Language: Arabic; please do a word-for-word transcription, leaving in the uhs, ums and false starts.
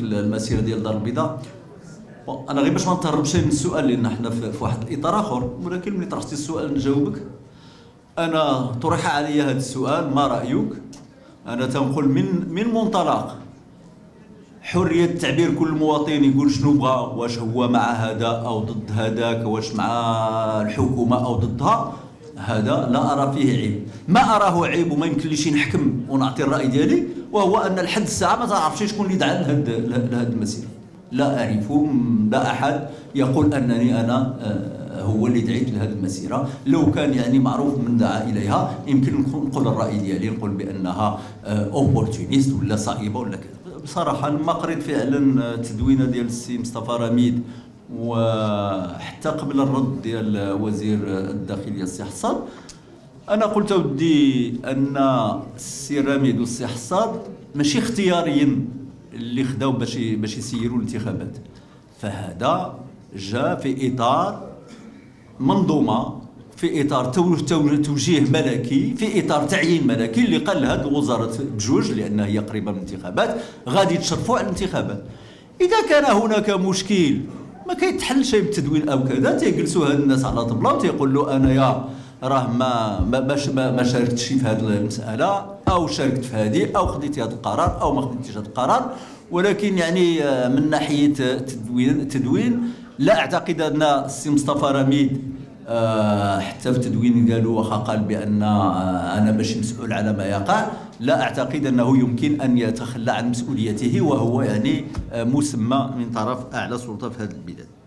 المسيره ديال الدار البيضاء. انا غير باش ما نتهربش من السؤال لان حنا في واحد الاطار اخر، ولكن ملي طرحتي السؤال نجاوبك. انا طرح علي هذا السؤال ما رايك؟ انا تنقول من من منطلق حريه التعبير، كل مواطن يقول شنو بغى، واش هو مع هذا او ضد هذاك، واش مع الحكومه او ضدها، هذا لا ارى فيه عيب. ما اراه عيب وما يمكنليش نحكم ونعطي الراي ديالي، وهو ان لحد الساعه ما تعرفش شكون اللي دعا لهذه المسيره. لا اعرف، لا احد يقول انني انا هو اللي دعيت لهذه المسيره. لو كان يعني معروف من دعا اليها يمكن نقول الراي ديالي، نقول بانها اوبورتونيست ولا صائبه ولا كذا. بصراحه لما قريت فعلا التدوينه ديال السي مصطفى رميد وحتى قبل الرد ديال وزير الداخليه السي حصاد، انا قلت ودي ان السي رميد والسي حصاد ماشي اختياريين اللي خداو باش باش يسيروا الانتخابات، فهذا جاء في اطار منظومه، في اطار توجيه ملكي، في اطار تعيين ملكي اللي قال هذه الوزاره بجوج لان هي قريبه من الانتخابات غادي تشرفوا على الانتخابات. اذا كان هناك مشكل ما كيتحل شيء بالتدوين او كذا، تيجلسوا هاد الناس على طبله وتيقول له انا يا راه ما باش ما, ما شاركتش في هذه المساله، او شاركت في هذه، او خديتي هذا القرار او ما خديتيش هذا القرار. ولكن يعني من ناحيه التدوين التدوين لا اعتقد ان السي مصطفى رميد حتى في التدوين ديالو واخا قال بان انا ماشي مسؤول على ما يقع، لا اعتقد انه يمكن ان يتخلى عن مسؤوليته، وهو يعني مسمى من طرف اعلى سلطه في هذه البلاد.